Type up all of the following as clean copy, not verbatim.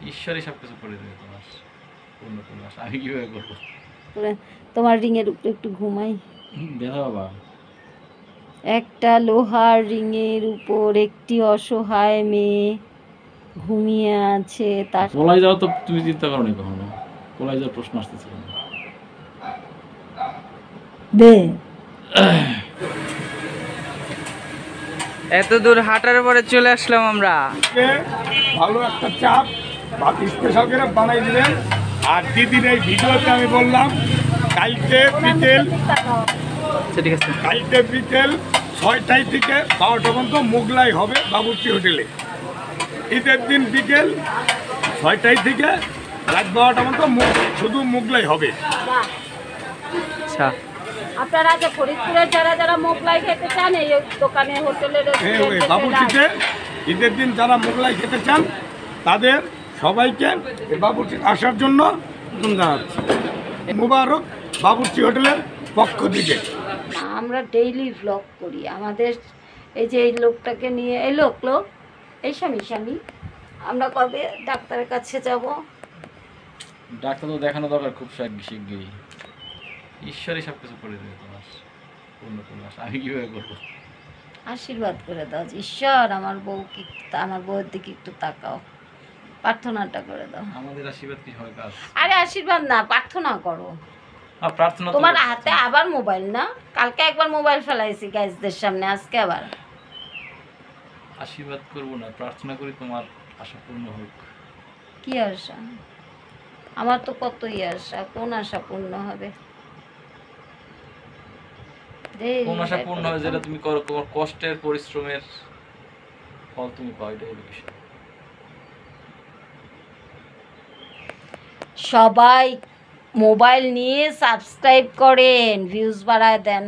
ঈশ্বরই সব কিছু করে দেবে তোমার পূর্ণ করবে। আমি কিভাবে করবো? তোমার রিংয়ের উপরে একটু ঘুমাই। দেখা বাবা, একটা লোহার রিংয়ের উপর একটি অসহায় মেয়ে ঘুমিয়ে আছে। তার পলাই যাও তো তুমি চিন্তা করো নি কখনো? পলাই যাওয়ার প্রশ্ন আসতেছিল না। এত দূর হাঁটার পরে চলে আসলাম আমরা। ভালো একটা চাপ বা স্পেশাল করে বানাই দিলেন। আর দিদির এই ভিডিওতে আমি বললাম কালকে বিকেল ঠিক আছে, কালকে বিকেল 6টায় থেকে 12টা পর্যন্ত মোগলাই হবে বাবুর্চি হোটেলে। ঈদের দিন বিকেল 6টায় থেকে রাত 12টা পর্যন্ত শুধু মোগলাই হবে। আচ্ছা আপনারা যে ফরিদপুরের যারা মোগলাই খেতে চান এই দোকানে হোটেলে বাবুর্চিতে ঈদের দিন যারা মোগলাই খেতে চান তাদের সবাইকে বাবুর্চিতে আসার জন্য জানাচ্ছি। মুবারক বাবুর্চি হোটেলের পক্ষ থেকে। আমরা ডেইলি ভ্লগ করি। আমাদের এই যে এই লোকটাকে নিয়ে এই লোক এই স্বামী আমরা কবে ডাক্তারের কাছে যাব? ডাক্তার তো দেখানো দরকার খুব শিগগিরই। ঈশ্বরই সব কিছু করে দেবে তোমার পূর্ণ করবে। আমি কিভাবে করবো? আশীর্বাদ করে দাও ঈশ্বর, আমার বউয়ের দিকে একটু তাকাও, প্রার্থনাটা করে দাও। আমাদের আশীর্বাদ কি হয় কাজ? আরে আশীর্বাদ না, প্রার্থনা করো। প্রার্থনা তো তোমার হাতে আবার মোবাইল না? কালকে একবার মোবাইল ফেলাইছি গাইজদের সামনে, আজকে আবার। আশীর্বাদ করবো না, প্রার্থনা করি তোমার আশা পূর্ণ হোক। কি আশা? আমার তো কতই আশা, কোন আশা পূর্ণ হবে? কোন আশা পূর্ণ হবে? যেটা তুমি করো, তোমার কষ্টের পরিশ্রমের ফল তুমি পাও, এটাই হলো বিষয়। সবাই মোবাইল নিয়ে সাবস্ক্রাইব করেন, ভিউজ বাড়ায় দেন।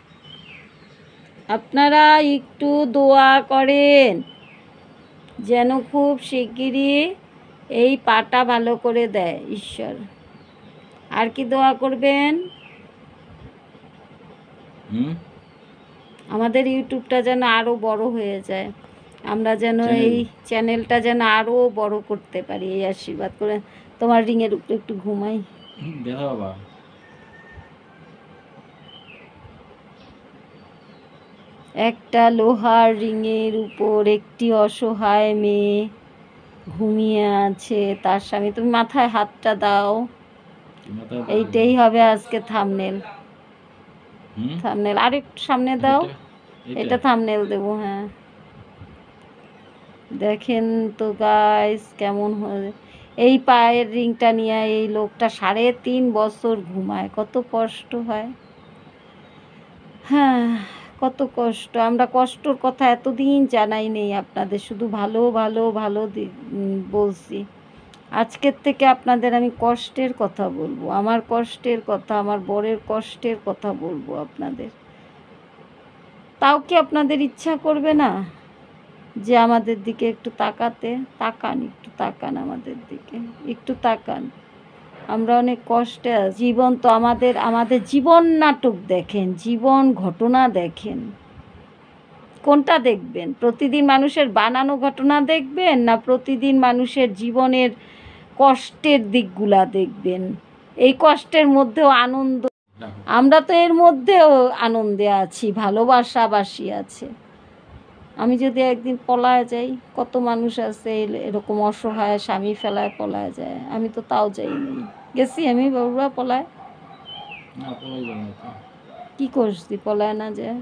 আপনারা একটু দোয়া করেন যেন খুব শিগগিরই এই পাটা ভালো করে দেয় ঈশ্বর। আর কি দোয়া করবেন? আমাদের ইউটিউবটা যেন আরও বড় হয়ে যায়, আমরা যেন এই চ্যানেলটা যেন আরও বড় করতে পারি, এই আশীর্বাদ করে। তোমার রিংয়ের উপরে একটু ঘুমাই। দেখা বাবা, একটা লোহার রিংয়ের উপর একটি অসহায় মেয়ে ঘুমিয়ে আছে তার স্বামী। তুমি মাথায় হাতটা দাও। এইটাই হবে আজকে থাম্বনেল। আর একটু সামনে দাও, এটা থাম্বনেল দেব। হ্যাঁ দেখেন তো গাইস কেমন হয়। এই পায়ের রিংটা নিয়ে এই লোকটা 3.5 বছর ঘুমায়, কত কষ্ট হয়। হ্যাঁ কত কষ্ট। আমরা কষ্টর কথা এতদিন জানাই নেই আপনাদের, শুধু ভালো ভালো ভালো বলছি। আজকের থেকে আপনাদের আমি কষ্টের কথা বলবো, আমার কষ্টের কথা, আমার বরের কষ্টের কথা বলবো আপনাদের। তাও কি আপনাদের ইচ্ছা করবে না যে আমাদের দিকে একটু তাকাতে? তাকান, একটু তাকান আমাদের দিকে, একটু তাকান। আমরা অনেক কষ্টে আছি। জীবন তো আমাদের জীবন নাটক দেখেন, জীবন ঘটনা দেখেন। কোনটা দেখবেন? প্রতিদিন মানুষের বানানো ঘটনা দেখবেন না প্রতিদিন মানুষের জীবনের কষ্টের দিকগুলা দেখবেন? এই কষ্টের মধ্যেও আনন্দ, আমরা তো এর মধ্যেও আনন্দে আছি, ভালোবাসাবাসী আছে। আমি যদি একদিন পলায় যাই, কত মানুষ আছে এরকম অসহায়, স্বামী ফেলায় পলায় যায়, আমি তো তাও যাইনি। গেছি আমি বাবুরা পলায়? কি করছি পলায় না যে?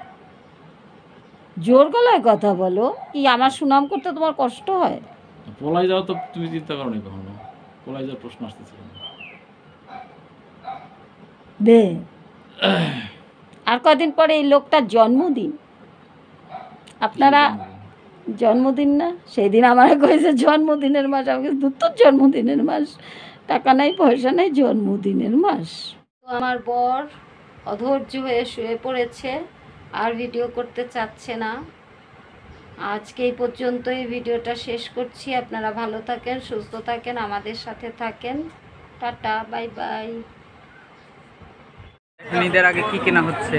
জোর গলায় কথা বলো। কি আমার সুনাম করতে তোমার কষ্ট হয়? পলাই যাও তো তুমি চিন্তা করো নি কখনো? পলাই যাওয়ার প্রশ্ন আসতেছিল না। আর কদিন পরে এই লোকটার জন্মদিন। আপনারা জন্মদিন না, সেই দিন আমার কয়েছে জন্মদিনের মাস। আমাকে তোর জন্মদিনের মাস, টাকা নাই পয়সা নাই, জন্মদিনের মাস। আমার বর অধৈর্য হয়ে শুয়ে পড়েছে, আর ভিডিও করতে চাচ্ছে না। আজকে এই পর্যন্তই ভিডিওটা শেষ করছি। আপনারা ভালো থাকেন, সুস্থ থাকেন, আমাদের সাথে থাকেন। Tata, bye bye. ঈদের আগে কি কেনা হচ্ছে?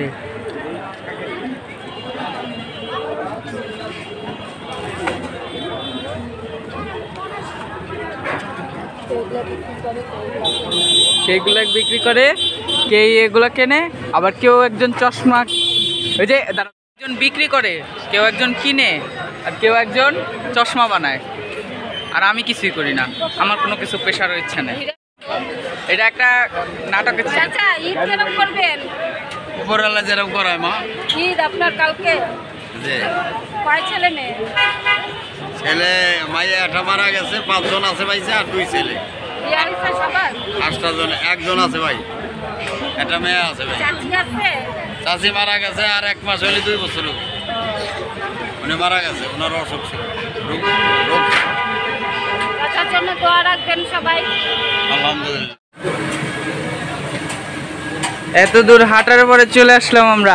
সেইগুলো বিক্রি করে, কে এগুলো কেনে, আবার কেউ একজন চশমা, ওই যে একজন বিক্রি করে, কেউ একজন কিনে, আর কেউ একজন চশমা বানায়। আর আমি কিছুই করি না, আমার কোনো কিছু পেশার ইচ্ছা নেই। এটা একটা নাটকের ছিল। আচ্ছা, ঈদ কেমন করবেন? উপরওয়ালা যেরকম করায় মা। ঈদ আপনার কালকে যে কয় ছেলে মেয়ে? ছেলে মাইয়া একটা মারা গেছে, 5 জন আছে ভাইছে, আর 2 ছেলে। বিয়ে হয়েছে সবার? 8টা জন, 1 জন আছে ভাই, একটা মেয়ে আছে ভাই। চাচি আছে? চাচি মারা গেছে, আর 1 মাস হলে 2 বছর হলো। উনি মারা গেছে, ওনার অসুখ ছিল, রোগ। চাচার জন্য দোয়া রাখবেন সবাই। আলহামদুলিল্লাহ। এত দূর হাঁটার পরে চলে আসলাম আমরা।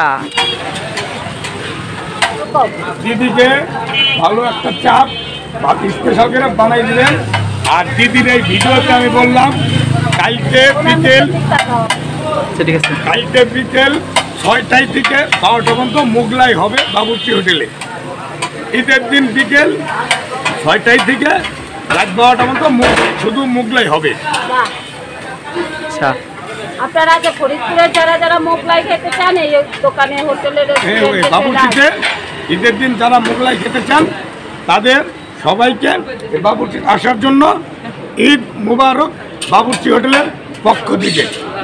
দিদিকে ভালো একটা চাপ বা স্পেশাল করে বানাই দিলেন। আর দিদির এই ভিডিওতে আমি বললাম কালকে বিকেল ঠিক আছে, কালকে বিকেল 6টায় থেকে 12টা পর্যন্ত মোগলাই হবে বাবুর্চি হোটেলে। ঈদের দিন বিকেল 6টায় থেকে রাত 12টা পর্যন্ত শুধু মোগলাই হবে। আচ্ছা। আপনারা যে ফরিদপুরের যারা যারা মোগলাই খেতে চান এই দোকানে হোটেলে বাবুর্চিতে ঈদের দিন যারা মোগলাই খেতে চান তাদের সবাইকে এই বাবুর্চি আসার জন্য ঈদ মুবারক বাবুর্চি হোটেলের পক্ষ থেকে।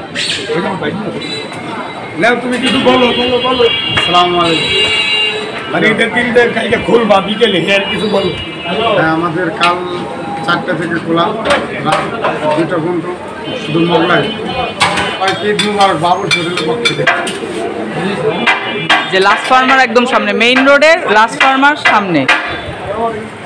তুমি কিছু বলো বলো বলো। আসসালামু আলাইকুম। মানে ঈদের দিন কালকে খুলবা বিকেলে, আর কিছু বলো। হ্যাঁ, আমাদের কাল 4টা থেকে খোলা, রাত 2টা পর্যন্ত শুধু মোগলাই। ঈদ মুবারক বাবুর্চি হোটেলের পক্ষ থেকে। যে লাস্ট ফার্মার একদম সামনে, মেইন রোডের লাস্ট ফার্মার সামনে।